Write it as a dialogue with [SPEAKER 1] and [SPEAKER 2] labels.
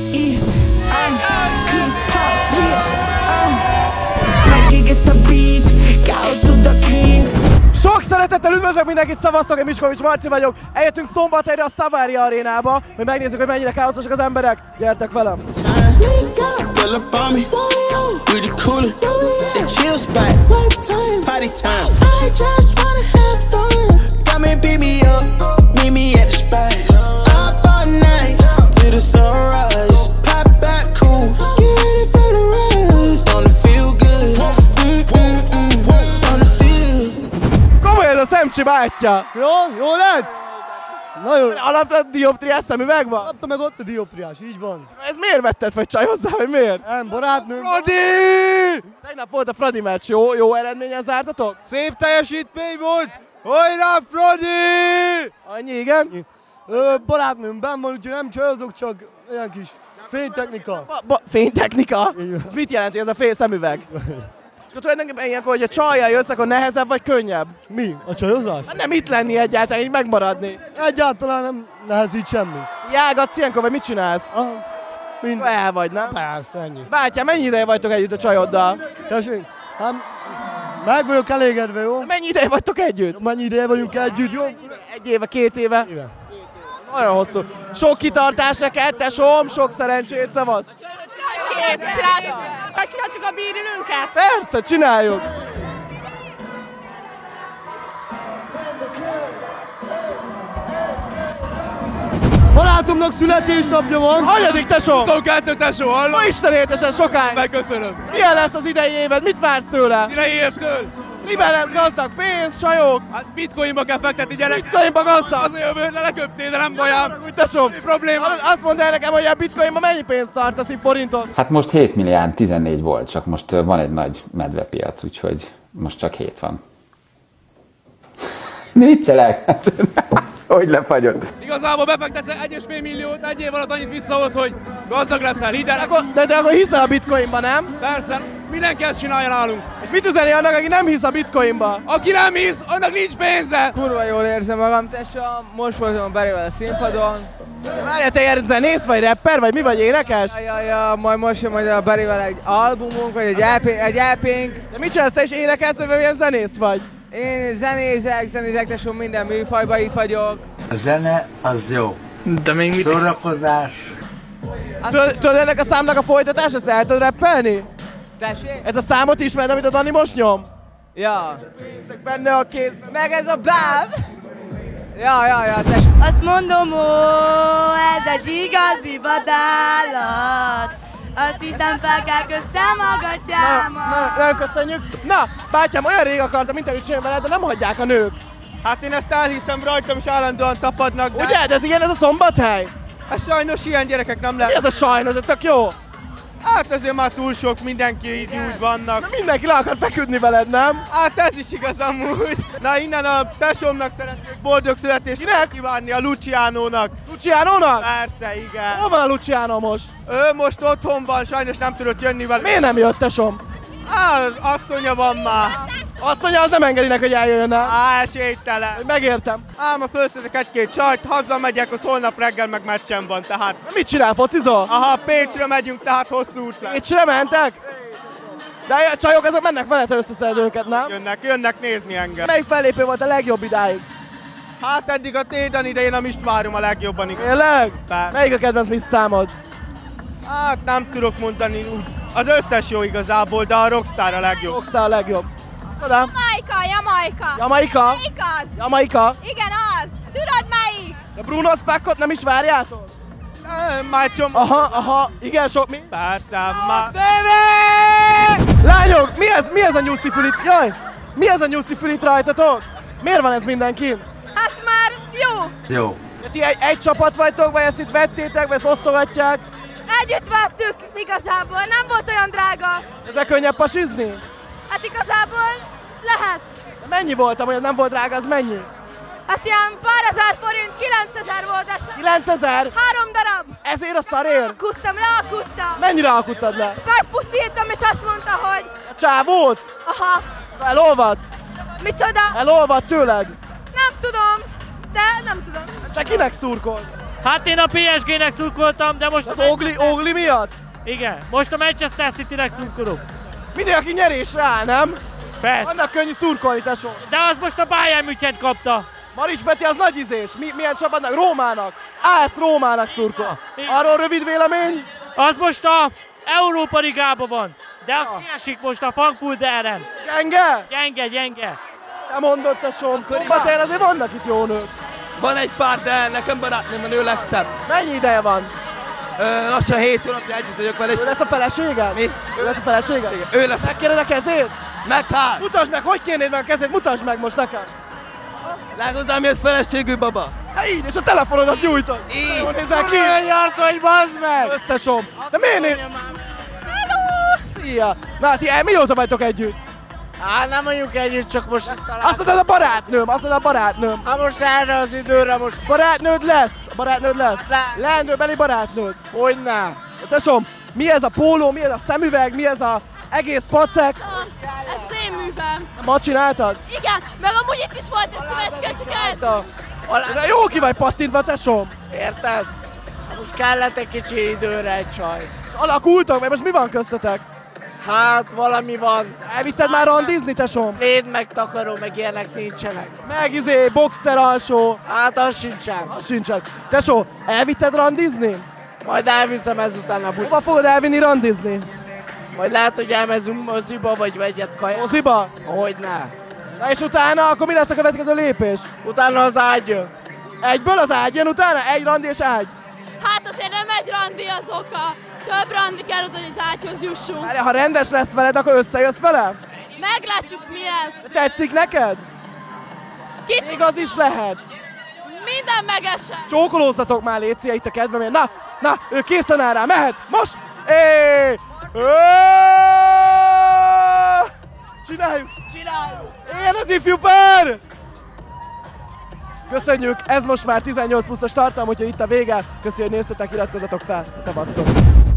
[SPEAKER 1] Sok szeretettel üdvözlök mindenkit, szavaztok, én Miskovics Marci vagyok. Eljöttünk Szombathelyre a Savaria arénába, hogy megnézzük, hogy mennyire káoszosak az emberek. Gyertek velem! Ez a Szemcsi bátyja!
[SPEAKER 2] Jó lett? Nagyon.
[SPEAKER 1] Alapvetően dioptriás szemüveg van?
[SPEAKER 2] Kapta meg ott a dioptriás, így van.
[SPEAKER 1] Ez miért vetted fel csaj hozzá, vagy miért?
[SPEAKER 2] Nem, barátnőm.
[SPEAKER 1] Fradi! Tegnap volt a Fradi meccs, jó eredményen zártatok?
[SPEAKER 2] Szép teljesítmény volt! Hajrá, Fradi!
[SPEAKER 1] Annyi, igen?
[SPEAKER 2] Barátnőm benn van, úgyhogy nem csajozok, csak olyan kis fénytechnika.
[SPEAKER 1] Fénytechnika? Ez mit jelent, hogy ez a fél szemüveg? És akkor tulajdonképpen ilyenkor, hogy a csajjal jössz, akkor nehezebb vagy könnyebb?
[SPEAKER 2] Mi? A csajozás?
[SPEAKER 1] Hát nem itt lenni egyáltalán, így megmaradni.
[SPEAKER 2] Egyáltalán nem nehezít semmi.
[SPEAKER 1] Jágatsz ilyenkor, vagy mit csinálsz?
[SPEAKER 2] Aha. Mind.
[SPEAKER 1] El vagy, nem?
[SPEAKER 2] Persze, ennyi.
[SPEAKER 1] Bátyám, mennyi ideje vagytok együtt a csajoddal?
[SPEAKER 2] Tessék, hát meg vagyok elégedve, jó?
[SPEAKER 1] Mennyi ideje vagytok együtt?
[SPEAKER 2] Mennyi ideje vagyunk együtt, jó?
[SPEAKER 1] 1 éve, 2 éve?
[SPEAKER 2] Éve.
[SPEAKER 1] Nagyon hosszú. Sok kitartás neked, tesóm, sok szerencsét, szavasz!
[SPEAKER 3] Megcsináltuk a bírülünket?
[SPEAKER 1] Persze, csináljuk!
[SPEAKER 2] Barátomnak születésnapja van!
[SPEAKER 1] Hanyadik, tesóm?
[SPEAKER 4] 22 tesó, hallom?
[SPEAKER 1] Ma Isten éltesen sokáig!
[SPEAKER 4] Megköszönöm.
[SPEAKER 1] Milyen lesz az idei évad? Mit vársz tőle?
[SPEAKER 4] Idei évtől?
[SPEAKER 1] Miben lesz gazdag? Pénz, csajok?
[SPEAKER 4] Hát bitcoinba kell fektetni, gyerek.
[SPEAKER 1] Bitcoinba gazdag?
[SPEAKER 4] Az a jövő, ne leköptél, de nem bajám.
[SPEAKER 1] Úgy, tesóm!
[SPEAKER 4] Mi probléma?
[SPEAKER 1] Azt mondd el nekem, hogy a bitcoinban mennyi pénzt tartasz, így forintot?
[SPEAKER 5] Hát most 7 milliárd 14 volt, csak most van egy nagy medvepiac, úgyhogy most csak 7 van. De viccelek! Hogy lefagyott?
[SPEAKER 4] Igazából befektetsz 1,5 milliót, 1 év alatt annyit visszahoz, hogy gazdag leszel, hidd el.
[SPEAKER 1] De akkor hiszel a bitcoinba, nem?
[SPEAKER 4] Persze, mindenki ezt csinálja nálunk.
[SPEAKER 1] És mit üzeni annak, aki nem hisz a bitcoinba?
[SPEAKER 4] Aki nem hisz, annak nincs pénze.
[SPEAKER 6] Kurva jól érzem magam, tesó. Most voltam a Berivel a színpadon.
[SPEAKER 1] Várjál, te ilyen zenész vagy, rapper vagy, mi vagy, énekes?
[SPEAKER 6] Ja, most jön majd a Berivel egy albumunk, vagy egy EP-nk.
[SPEAKER 1] De mit csinálsz, te is énekelsz, vagy milyen zenész vagy?
[SPEAKER 6] Én zenézek, tesó, minden műfajban itt vagyok.
[SPEAKER 7] A zene az jó.
[SPEAKER 6] De még mit?
[SPEAKER 7] Szórakozás.
[SPEAKER 1] Tudod ennek a számnak a folytatás, ezt el tudod rappelni?
[SPEAKER 6] Tessék?
[SPEAKER 1] Ez a számot ismered, amit a Dani most nyom?
[SPEAKER 6] Ja.
[SPEAKER 1] Benne a kéz.
[SPEAKER 6] Meg ez a bláv! Ja, tessék.
[SPEAKER 3] Azt mondom, ó, ez egy igazi vadállat. Azt hiszem, felkel kössem a gatyámat.
[SPEAKER 1] Nem köszönjük. Na, bátyám, olyan rég akartam interjút csinálni veled, de nem hagyják a nők.
[SPEAKER 2] Hát én ezt elhiszem rajtam, és állandóan tapadnak, de...
[SPEAKER 1] Ugye? De ez ilyen, ez a Szombathely?
[SPEAKER 2] Hát sajnos ilyen gyerekek nem
[SPEAKER 1] Mi
[SPEAKER 2] lehet.
[SPEAKER 1] ez a sajnos? Ez tök jó.
[SPEAKER 2] Hát ezért már túl sok, mindenki így úgy vannak.
[SPEAKER 1] De mindenki le akar feküdni veled, nem?
[SPEAKER 2] Hát ez is igaz amúgy. Na innen a tesómnak szeretnék boldog születést kívánni, a Luciánónak.
[SPEAKER 1] Luciánónak?
[SPEAKER 2] Persze, igen.
[SPEAKER 1] Hol van a Luciano most?
[SPEAKER 2] Ő most otthon van, sajnos nem tudott jönni vele.
[SPEAKER 1] Miért nem jött, tesom?
[SPEAKER 2] Az asszonya van már.
[SPEAKER 1] Asszonya, az nem engedi neki, hogy eljöjjön el.
[SPEAKER 2] Esélytelen.
[SPEAKER 1] Megértem.
[SPEAKER 2] Ám a fölszedek egy-két csajt, hazamegyek, az holnap reggel meg meccsen van, tehát...
[SPEAKER 1] Mit csinál, focizol?
[SPEAKER 2] Aha, Pécsre megyünk, tehát hosszú út lesz.
[SPEAKER 1] Pécsre mentek? De a csajok azok mennek veled, ha összeszed őket, nem?
[SPEAKER 2] Jönnek nézni engem.
[SPEAKER 1] Melyik fellépő volt a legjobb idáig?
[SPEAKER 2] Hát eddig a Tédani, de én a Mist várom a legjobban, igaz.
[SPEAKER 1] Tényleg?
[SPEAKER 2] Persze.
[SPEAKER 1] Melyik a kedvenc Miss számod?
[SPEAKER 2] Hát nem tudok mondani úgy. Az összes jó igazából, de a Rockstar a legjobb.
[SPEAKER 1] Rockstar a legjobb. Csoda?
[SPEAKER 3] Jamaica.
[SPEAKER 1] Jamaika?
[SPEAKER 3] Melyik az?
[SPEAKER 1] Jamaika?
[SPEAKER 3] Igen, az. Tudod melyik?
[SPEAKER 1] A Bruno Spackot nem is várjátok?
[SPEAKER 2] Nem, már csom...
[SPEAKER 1] Aha, igen, sok mi?
[SPEAKER 2] Persze, már...
[SPEAKER 1] Lányok, mi ez a nyuszi fülit? Jaj! Mi ez a nyuszi fülit rajtatok? Miért van ez mindenkin?
[SPEAKER 3] Hát már jó.
[SPEAKER 7] Jó.
[SPEAKER 1] Ti egy csapat vagytok, vagy ezt itt vettétek, vagy ezt osztogatják?
[SPEAKER 3] Együtt vettük igazából, nem volt olyan drága.
[SPEAKER 1] Ezzel könnyebb pasizni?
[SPEAKER 3] Hát igazából lehet.
[SPEAKER 1] De mennyi volt, amúgy nem volt drága, az mennyi?
[SPEAKER 3] Hát ilyen pár ezer forint, 9000 volt eset.
[SPEAKER 1] 9000?
[SPEAKER 3] 3 darab.
[SPEAKER 1] Ezért a szarért?
[SPEAKER 3] Lealkuttam.
[SPEAKER 1] Mennyire alkuttad le?
[SPEAKER 3] Megpusztítom, és azt mondta, hogy...
[SPEAKER 1] A csávót?
[SPEAKER 3] Aha.
[SPEAKER 1] Elolvadt?
[SPEAKER 3] Micsoda?
[SPEAKER 1] Elolvadt tőled?
[SPEAKER 3] Nem tudom, de nem tudom.
[SPEAKER 1] Te kinek szurkol?
[SPEAKER 8] Hát én a PSG-nek szurkoltam, de most...
[SPEAKER 1] Az Ogli miatt?
[SPEAKER 8] Igen, most a Manchester City-nek szurkolok.
[SPEAKER 1] Mindenki nyerés rá, nem?
[SPEAKER 8] Persze.
[SPEAKER 1] Annak könnyű szurkolni, tesó.
[SPEAKER 8] De az most a Bayern München kapta.
[SPEAKER 1] Maris Peti az nagy izés. Milyen csapatnak? Rómának. AS Rómának szurkol. Arról rövid vélemény?
[SPEAKER 8] Az most a Európa Ligában van. De az kiesik most a Frankfurt ellen.
[SPEAKER 1] Gyenge?
[SPEAKER 8] Gyenge.
[SPEAKER 1] Te mondod, tesóm. Szombathelyen azért vannak itt jó nők.
[SPEAKER 2] Van egy pár, de nekem barátnőm van, ő legszebb.
[SPEAKER 1] Mennyi ideje van?
[SPEAKER 2] Lassan 7 hónapja együtt vagyok vele.
[SPEAKER 1] Ő lesz a feleséged?
[SPEAKER 2] Mi?
[SPEAKER 1] Ő lesz a feleséged?
[SPEAKER 2] Ő lesz.
[SPEAKER 1] Megkéred a kezét?
[SPEAKER 2] Meg hát!
[SPEAKER 1] Mutasd meg, hogy kérnéd meg a kezét, mutasd meg most nekem.
[SPEAKER 2] Lágozzál, mi ez feleségű baba?
[SPEAKER 1] Hát így, és a telefonodat nyújtod.
[SPEAKER 2] Így.
[SPEAKER 1] Jól nézel ki?
[SPEAKER 8] Olyan arcony, bazd meg!
[SPEAKER 1] Összesom. De miért néz? Szia! Na hát, mióta vagytok együtt?
[SPEAKER 8] Hát nem mondjuk együtt, csak most
[SPEAKER 1] Azt mondod a barátnőm.
[SPEAKER 8] Hát most erre az időre most...
[SPEAKER 1] Barátnőd lesz. Leendőbeli barátnőd.
[SPEAKER 8] Hogyne?
[SPEAKER 1] Tesóm, mi ez a póló, mi ez a szemüveg, mi ez a egész pacek?
[SPEAKER 9] Ez az én művem.
[SPEAKER 1] Ma csináltad?
[SPEAKER 9] Igen, meg amúgy itt is volt egy szívecske, csak
[SPEAKER 1] De jó ki vagy pattintva, tesóm.
[SPEAKER 8] Érted? Most kellett egy kicsi időre egy csaj.
[SPEAKER 1] Alakultok, mert most mi van köztetek?
[SPEAKER 8] Hát valami van.
[SPEAKER 1] Elvitted már randizni, tesóm?
[SPEAKER 8] Léd meg takaró, meg ilyenek nincsenek.
[SPEAKER 1] Meg boxer alsó.
[SPEAKER 8] Hát az sincsen.
[SPEAKER 1] Az sincsen. Tesó, elvitted randizni?
[SPEAKER 8] Majd elviszem ezután a
[SPEAKER 1] Hova fogod elvinni randizni?
[SPEAKER 8] Majd lehet, hogy elmezünk moziba, vagy vegyet kaját.
[SPEAKER 1] Moziba?
[SPEAKER 8] Hogyne.
[SPEAKER 1] Na és utána, akkor mi lesz a következő lépés?
[SPEAKER 8] Utána az ágy jön.
[SPEAKER 1] Egyből az ágy jön utána? Egy randi és ágy?
[SPEAKER 9] hát azért nem egy randi az oka. Több randi kell oda, hogy az ágyhoz jussunk.
[SPEAKER 1] Várjál, ha rendes lesz veled, akkor összejössz vele?
[SPEAKER 9] Meglátjuk, mi lesz.
[SPEAKER 1] Tetszik neked?
[SPEAKER 9] Kit?
[SPEAKER 1] Még az is lehet.
[SPEAKER 9] Minden megesett.
[SPEAKER 1] Csókolózzatok már, léci, itt a kedvemért. Na, ő készen áll rá, mehet, most! Csináljuk! Ilyen az ifjú pár! Köszönjük, ez most már 18 pluszos tartalom, hogyha itt a vége. Köszönjük, hogy néztetek, iratkozzatok fel. Szevasztok!